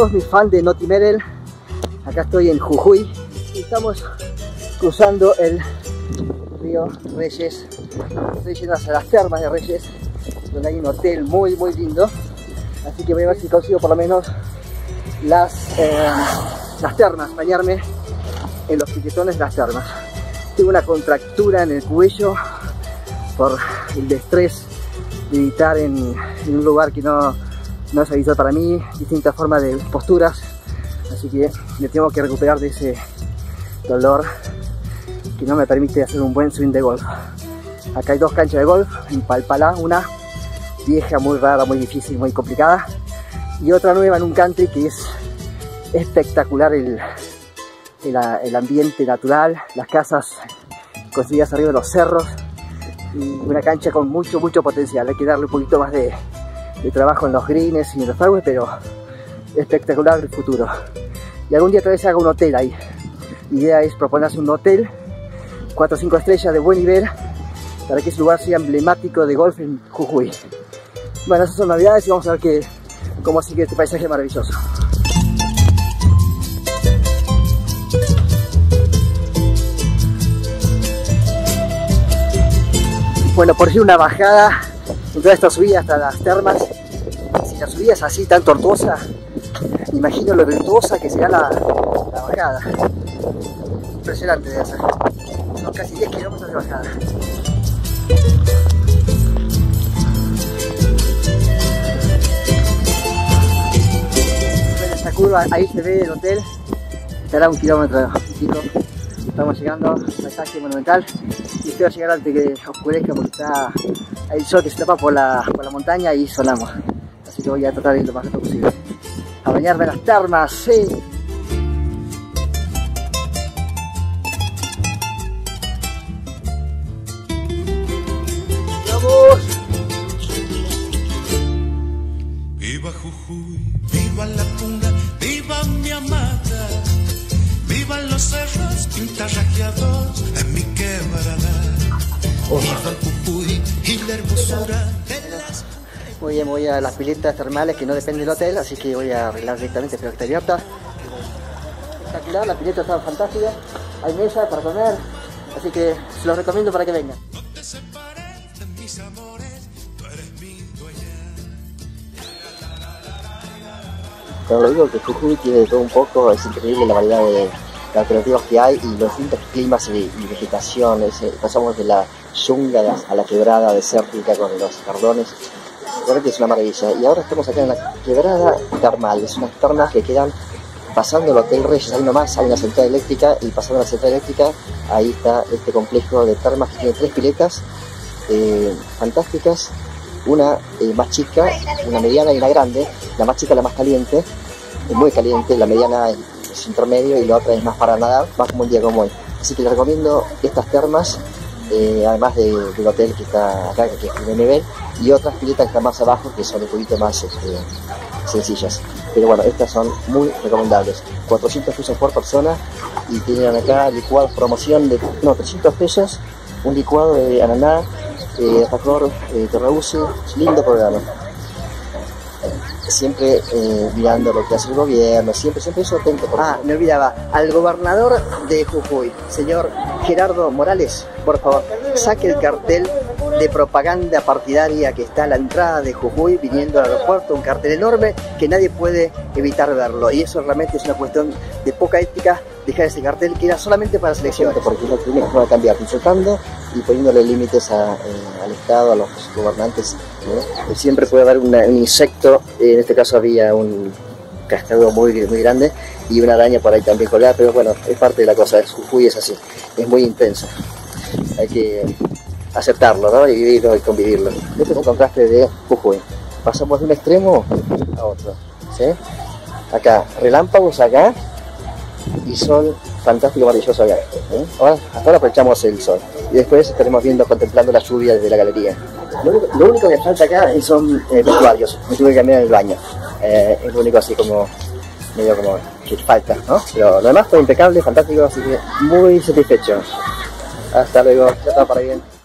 todos mis fans de Noti Merel. Acá estoy en Jujuy y estamos cruzando el río Reyes. Estoy yendo hacia las termas de Reyes, donde hay un hotel muy lindo. Así que voy a ver si consigo por lo menos las termas, bañarme en los piquetones de las termas. Tengo una contractura en el cuello por el estrés de meditar en un lugar que no es habitual para mí, distintas formas de posturas, así que me tengo que recuperar de ese dolor que no me permite hacer un buen swing de golf. Acá hay dos canchas de golf, en Palpalá, una vieja, muy rara, muy difícil, muy complicada, y otra nueva en un country que es espectacular el ambiente natural, las casas construidas arriba de los cerros, y una cancha con mucho potencial. Hay que darle un poquito más de trabajo en los greens y en los fairways, pero espectacular el futuro. Y algún día tal vez haga un hotel ahí. La idea es proponerse un hotel 4 o 5 estrellas de buen nivel para que ese lugar sea emblemático de golf en Jujuy. Bueno, esas son novedades y vamos a ver cómo sigue este paisaje maravilloso. Bueno, por decir una bajada en toda esta subida hasta las termas, si la subida es así tan tortuosa, imagino lo virtuosa que será la bajada. Impresionante de hacer. Son casi 10 kilómetros de bajada. En esta curva ahí se ve el hotel, estará 1 kilómetro. Estamos llegando al paisaje monumental y espero llegar antes que oscurezca porque está el sol que se tapa por la montaña y sonamos. Así que voy a tratar de ir lo más rápido posible. A bañarme en las termas, sí. ¡Vamos! Viva Jujuy, viva la tuna, viva mi amada, vivan los cerros pintarrajeados en mi quebrada. Viva el Jujuy y la hermosura de las... Muy bien, voy a las piletas termales que no dependen del hotel, así que voy a arreglar directamente, espero que esté abierta. Espectacular, las piletas están fantásticas, hay mesa para comer, así que se los recomiendo para que vengan. No te separes de mis amores, tú eres mi dueña. Cuando digo que Jujuy tiene de todo un poco, es increíble la variedad de alternativas que hay y los distintos climas y vegetación. Pasamos de la jungla a la quebrada desértica con los cardones. Realmente es una maravilla. Y ahora estamos acá en la quebrada termal. Es unas termas que quedan pasando el Hotel Reyes. Ahí nomás hay una central eléctrica y pasando la central eléctrica ahí está este complejo de termas que tiene 3 piletas fantásticas. Una más chica, una mediana y una grande. La más chica, la más caliente, es muy caliente. La mediana es intermedio y la otra es más para nadar, más como un día como hoy. Así que les recomiendo estas termas, además del hotel que está acá, que es primer nivel, y otras piletas que están más abajo, que son un poquito más sencillas. Pero bueno, estas son muy recomendables. 400 pesos por persona y tienen acá licuados, promoción de 300 pesos, un licuado de ananá, alfajor, terrabusi, lindo programa. Siempre mirando lo que hace el gobierno, siempre eso atento. Me olvidaba, al gobernador de Jujuy, señor Gerardo Morales, por favor, saque el cartel de propaganda partidaria que está a la entrada de Jujuy viniendo al aeropuerto, un cartel enorme que nadie puede evitar verlo, y eso realmente es una cuestión de poca ética, dejar ese cartel que era solamente para selecciones. Porque lo tiene que cambiar, insultando y poniéndole límites al Estado, a los gobernantes. Siempre puede haber un insecto, en este caso había un cascado muy grande y una araña por ahí también colgada, pero bueno, es parte de la cosa. Jujuy es así, es muy intenso, hay que aceptarlo, ¿no? Y vivirlo y convivirlo. Este es el contraste de Jujuy, pasamos de un extremo a otro, ¿sí? Acá, relámpagos acá y sol fantástico, maravilloso acá, ¿eh? Hasta ahora aprovechamos el sol y después estaremos contemplando la lluvia desde la galería. Lo único que falta acá son vestuarios. Me tuve que cambiar en el baño, es lo único así como medio como que falta, ¿no? Pero lo demás fue impecable, fantástico, así que muy satisfecho. Hasta luego, ya está para bien.